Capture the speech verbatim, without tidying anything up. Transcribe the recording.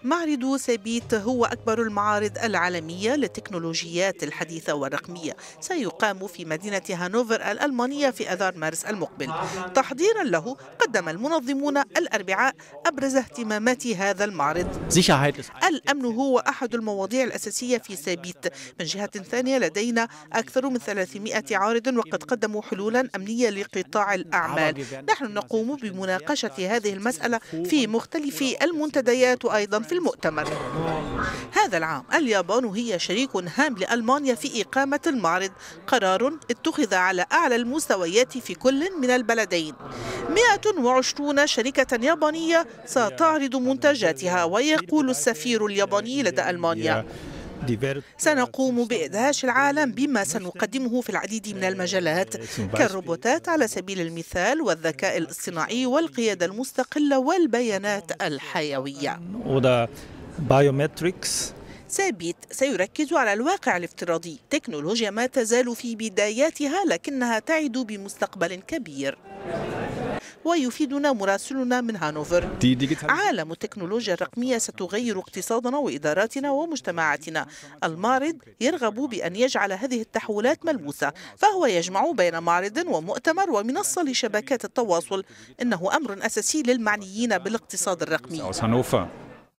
معرض سابيت هو أكبر المعارض العالمية للتكنولوجيات الحديثة والرقمية، سيقام في مدينة هانوفر الألمانية في آذار مارس المقبل. تحضيرا له قدم المنظمون الأربعاء أبرز اهتمامات هذا المعرض. الأمن هو أحد المواضيع الأساسية في سابيت. من جهة ثانية لدينا أكثر من ثلاثمائة عارض وقد قدموا حلولا أمنية لقطاع الأعمال. نحن نقوم بمناقشة هذه المسألة في مختلف المنتديات وأيضا في المؤتمر. هذا العام اليابان هي شريك هام لألمانيا في إقامة المعرض، قرار اتخذ على أعلى المستويات في كل من البلدين. مئة وعشرين شركة يابانية ستعرض منتجاتها، ويقول السفير الياباني لدى ألمانيا: سنقوم بإدهاش العالم بما سنقدمه في العديد من المجالات كالروبوتات على سبيل المثال، والذكاء الاصطناعي والقيادة المستقلة والبيانات الحيوية. سابيت سيركز على الواقع الافتراضي، تكنولوجيا ما تزال في بداياتها لكنها تعد بمستقبل كبير. ويفيدنا مراسلنا من هانوفر: عالم التكنولوجيا الرقمية ستغير اقتصادنا وإداراتنا ومجتمعاتنا. المعرض يرغب بأن يجعل هذه التحولات ملموسة، فهو يجمع بين معرض ومؤتمر ومنصة لشبكات التواصل. إنه أمر أساسي للمعنيين بالاقتصاد الرقمي.